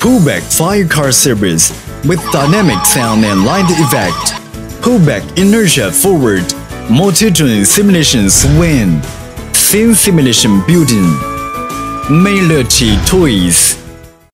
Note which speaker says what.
Speaker 1: Pullback firecar series with dynamic sound and light effect. Pullback inertia forward. Multi-joint simulations win. Scene simulation building. 魅乐起 toys.